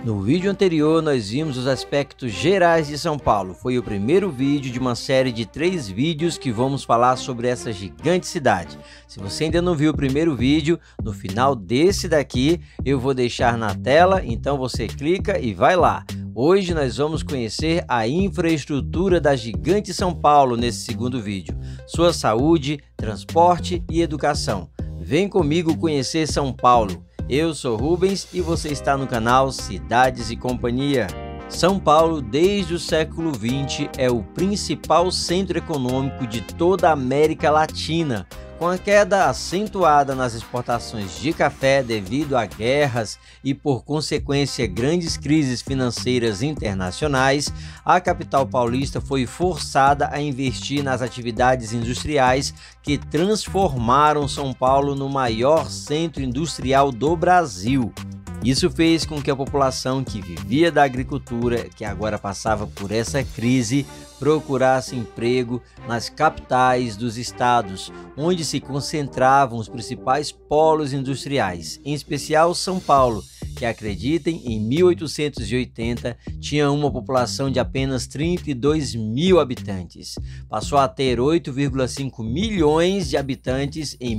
No vídeo anterior nós vimos os aspectos gerais de São Paulo. Foi o primeiro vídeo de uma série de 3 vídeos que vamos falar sobre essa gigante cidade. Se você ainda não viu o primeiro vídeo, no final desse daqui eu vou deixar na tela, então você clica e vai lá. Hoje nós vamos conhecer a infraestrutura da gigante São Paulo nesse segundo vídeo. Sua saúde, transporte e educação. Vem comigo conhecer São Paulo. Eu sou Rubens e você está no canal Cidades e Companhia. São Paulo, desde o século XX, é o principal centro econômico de toda a América Latina. Com a queda acentuada nas exportações de café devido a guerras e, por consequência, grandes crises financeiras internacionais, a capital paulista foi forçada a investir nas atividades industriais que transformaram São Paulo no maior centro industrial do Brasil. Isso fez com que a população que vivia da agricultura, que agora passava por essa crise, procurasse emprego nas capitais dos estados, onde se concentravam os principais polos industriais, em especial São Paulo, que, acreditem, em 1880 tinha uma população de apenas 32 mil habitantes. Passou a ter 8,5 milhões de habitantes em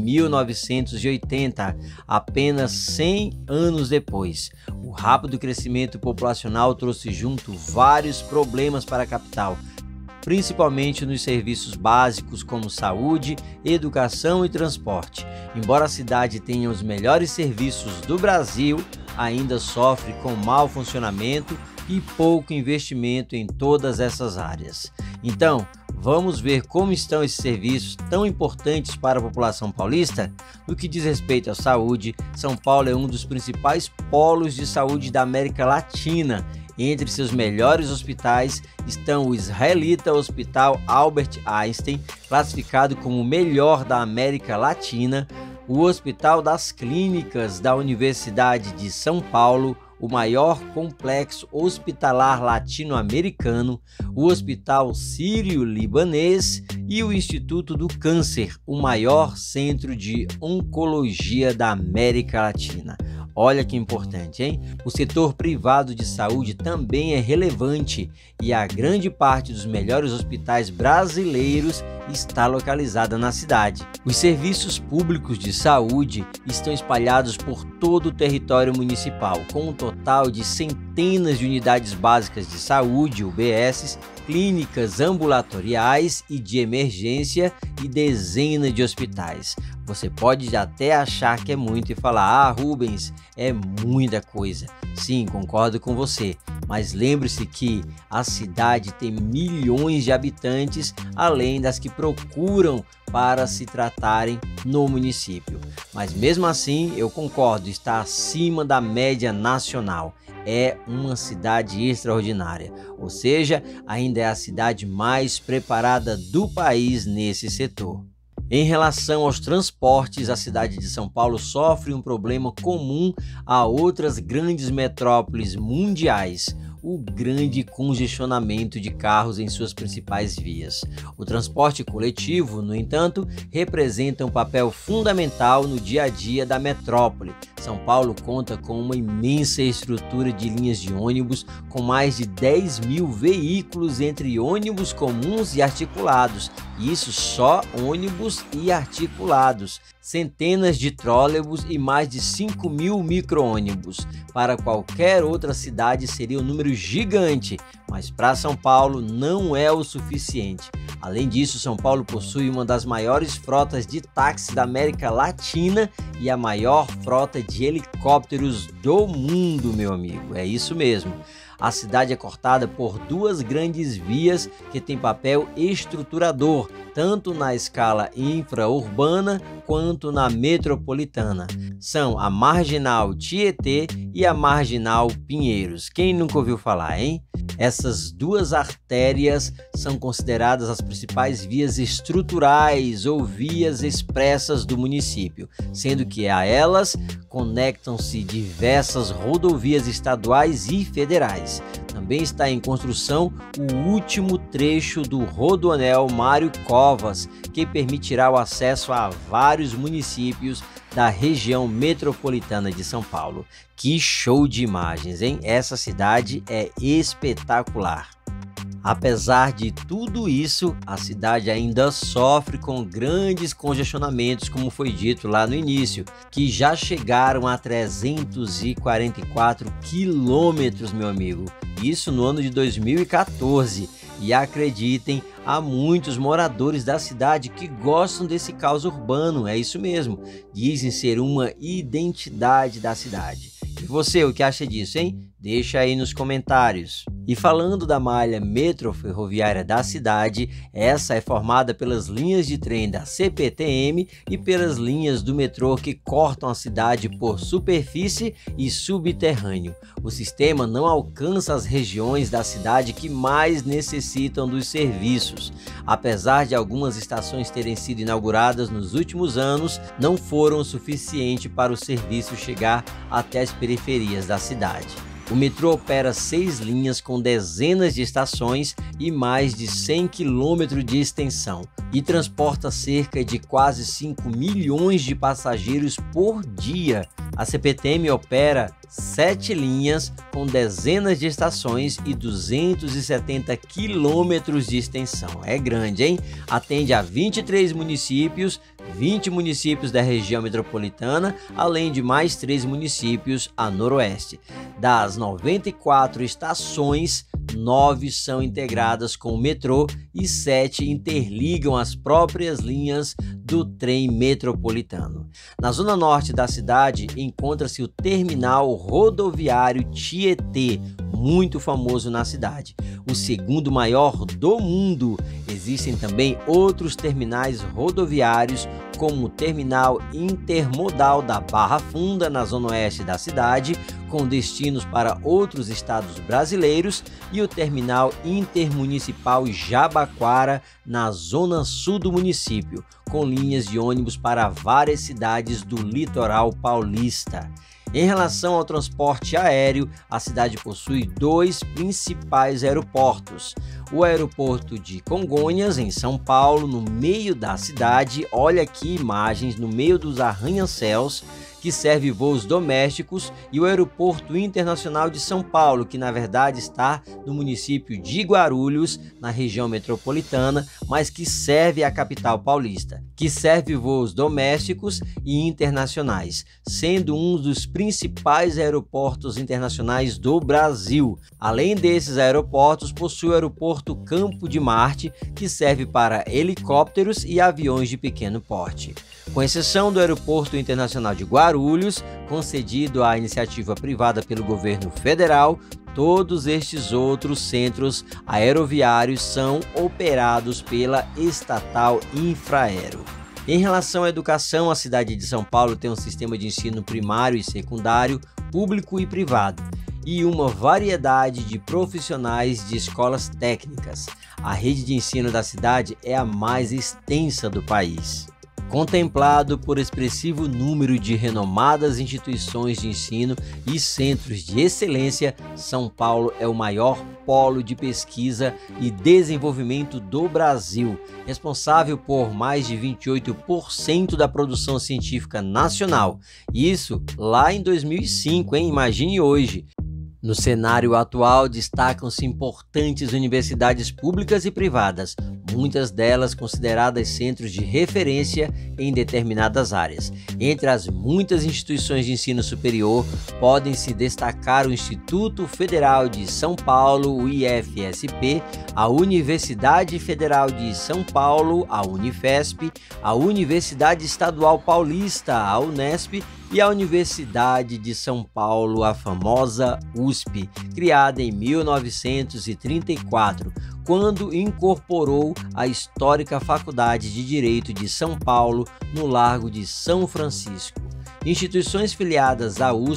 1980, apenas 100 anos depois. O rápido crescimento populacional trouxe junto vários problemas para a capital, principalmente nos serviços básicos como saúde, educação e transporte. Embora a cidade tenha os melhores serviços do Brasil, ainda sofre com mau funcionamento e pouco investimento em todas essas áreas. Então, vamos ver como estão esses serviços tão importantes para a população paulista? No que diz respeito à saúde, São Paulo é um dos principais polos de saúde da América Latina. Entre seus melhores hospitais estão o israelita Hospital Albert Einstein, classificado como o melhor da América Latina, o Hospital das Clínicas da Universidade de São Paulo, o maior complexo hospitalar latino-americano, o Hospital Sírio-Libanês e o Instituto do Câncer, o maior centro de oncologia da América Latina. Olha que importante, hein? O setor privado de saúde também é relevante e a grande parte dos melhores hospitais brasileiros está localizada na cidade. Os serviços públicos de saúde estão espalhados por todo o território municipal, com um total de centenas de unidades básicas de saúde, UBSs, clínicas ambulatoriais e de emergência e dezenas de hospitais. Você pode até achar que é muito e falar: "Ah, Rubens, é muita coisa". Sim, concordo com você, mas lembre-se que a cidade tem milhões de habitantes, além das que procuram para se tratarem no município. Mas mesmo assim, eu concordo, está acima da média nacional. É uma cidade extraordinária, ou seja, ainda é a cidade mais preparada do país nesse setor. Em relação aos transportes, a cidade de São Paulo sofre um problema comum a outras grandes metrópoles mundiais: o grande congestionamento de carros em suas principais vias. O transporte coletivo, no entanto, representa um papel fundamental no dia a dia da metrópole. São Paulo conta com uma imensa estrutura de linhas de ônibus, com mais de 10 mil veículos entre ônibus comuns e articulados, e isso só ônibus e articulados, centenas de trólebus e mais de 5 mil micro-ônibus. Para qualquer outra cidade seria um número gigante, mas para São Paulo não é o suficiente. Além disso, São Paulo possui uma das maiores frotas de táxi da América Latina e a maior frota de helicópteros do mundo, meu amigo. É isso mesmo. A cidade é cortada por 2 grandes vias que têm papel estruturador, tanto na escala infraurbana quanto na metropolitana. São a Marginal Tietê e a Marginal Pinheiros. Quem nunca ouviu falar, hein? Essas 2 artérias são consideradas as principais vias estruturais ou vias expressas do município, sendo que a elas conectam-se diversas rodovias estaduais e federais. Também está em construção o último trecho do Rodoanel Mário Covas, que permitirá o acesso a vários municípios da região metropolitana de São Paulo. Que show de imagens, hein? Essa cidade é espetacular. Apesar de tudo isso, a cidade ainda sofre com grandes congestionamentos, como foi dito lá no início, que já chegaram a 344 quilômetros, meu amigo. Isso no ano de 2014. E acreditem, há muitos moradores da cidade que gostam desse caos urbano, é isso mesmo. Dizem ser uma identidade da cidade. E você, o que acha disso, hein? Deixa aí nos comentários. E falando da malha metroferroviária da cidade, essa é formada pelas linhas de trem da CPTM e pelas linhas do metrô que cortam a cidade por superfície e subterrâneo. O sistema não alcança as regiões da cidade que mais necessitam dos serviços. Apesar de algumas estações terem sido inauguradas nos últimos anos, não foram o suficiente para o serviço chegar até as periferias da cidade. O metrô opera 6 linhas com dezenas de estações e mais de 100 km de extensão e transporta cerca de quase 5 milhões de passageiros por dia. A CPTM opera 7 linhas com dezenas de estações e 270 quilômetros de extensão. É grande, hein? Atende a 23 municípios, 20 municípios da região metropolitana, além de mais 3 municípios a noroeste. Das 94 estações, 9 são integradas com o metrô e 7 interligam as próprias linhas do trem metropolitano. Na zona norte da cidade encontra-se o terminal rodoviário Tietê, muito famoso na cidade, o segundo maior do mundo. Existem também outros terminais rodoviários, como o terminal intermodal da Barra Funda, na zona oeste da cidade, com destinos para outros estados brasileiros, e o terminal intermunicipal Jabaquara, na zona sul do município, com linhas de ônibus para várias cidades do litoral paulista. Em relação ao transporte aéreo, a cidade possui 2 principais aeroportos. O aeroporto de Congonhas, em São Paulo, no meio da cidade, olha aqui imagens no meio dos arranha-céus, que serve voos domésticos, e o Aeroporto Internacional de São Paulo, que na verdade está no município de Guarulhos, na região metropolitana, mas que serve a capital paulista, que serve voos domésticos e internacionais, sendo um dos principais aeroportos internacionais do Brasil. Além desses aeroportos, possui o Aeroporto Campo de Marte, que serve para helicópteros e aviões de pequeno porte. Com exceção do Aeroporto Internacional de Guarulhos, concedido à iniciativa privada pelo governo federal, todos estes outros centros aeroviários são operados pela estatal Infraero. Em relação à educação, a cidade de São Paulo tem um sistema de ensino primário e secundário, público e privado, e uma variedade de profissionais de escolas técnicas. A rede de ensino da cidade é a mais extensa do país. Contemplado por expressivo número de renomadas instituições de ensino e centros de excelência, São Paulo é o maior polo de pesquisa e desenvolvimento do Brasil, responsável por mais de 28% da produção científica nacional. Isso lá em 2005, hein? Imagine hoje. No cenário atual, destacam-se importantes universidades públicas e privadas, muitas delas consideradas centros de referência em determinadas áreas. Entre as muitas instituições de ensino superior, podem-se destacar o Instituto Federal de São Paulo, o IFSP, a Universidade Federal de São Paulo, a Unifesp, a Universidade Estadual Paulista, a Unesp, e a Universidade de São Paulo, a famosa USP, criada em 1934, quando incorporou a histórica Faculdade de Direito de São Paulo, no Largo de São Francisco. Instituições filiadas à USP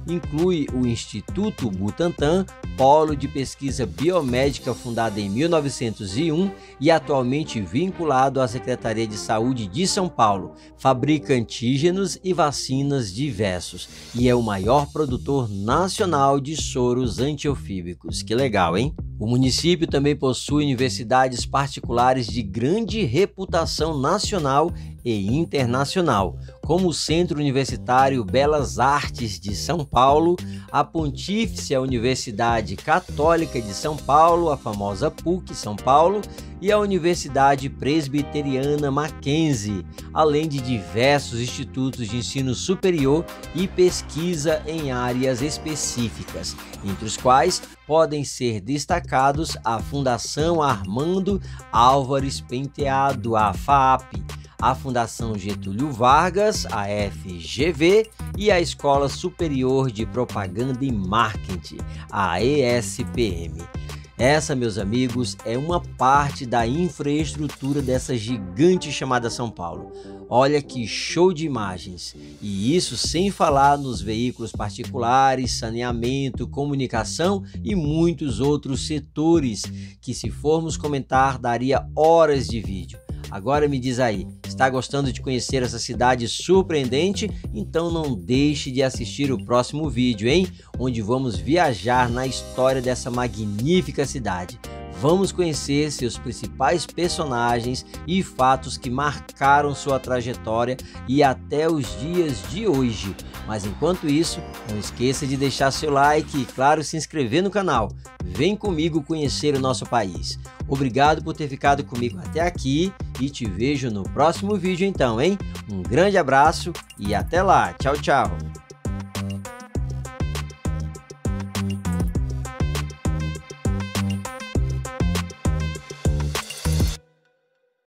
inclui o Instituto Butantan, polo de pesquisa biomédica fundado em 1901 e atualmente vinculado à Secretaria de Saúde de São Paulo. Fabrica antígenos e vacinas diversos e é o maior produtor nacional de soros antiofíbicos. Que legal, hein? O município também possui universidades particulares de grande reputação nacional e internacional, como o Centro Universitário Belas Artes de São Paulo, a Pontífice Universidade Católica de São Paulo, a famosa PUC São Paulo, e a Universidade Presbiteriana Mackenzie, além de diversos institutos de ensino superior e pesquisa em áreas específicas, entre os quais podem ser destacados a Fundação Armando Álvares Penteado, a FAAP, a Fundação Getúlio Vargas, a FGV, e a Escola Superior de Propaganda e Marketing, a ESPM. Essa, meus amigos, é uma parte da infraestrutura dessa gigante chamada São Paulo. Olha que show de imagens! E isso sem falar nos veículos particulares, saneamento, comunicação e muitos outros setores que, se formos comentar, daria horas de vídeo. Agora me diz aí, está gostando de conhecer essa cidade surpreendente? Então não deixe de assistir o próximo vídeo, hein? Onde vamos viajar na história dessa magnífica cidade. Vamos conhecer seus principais personagens e fatos que marcaram sua trajetória e até os dias de hoje. Mas enquanto isso, não esqueça de deixar seu like e, claro, se inscrever no canal. Vem comigo conhecer o nosso país. Obrigado por ter ficado comigo até aqui e te vejo no próximo vídeo então, hein? Um grande abraço e até lá. Tchau, tchau.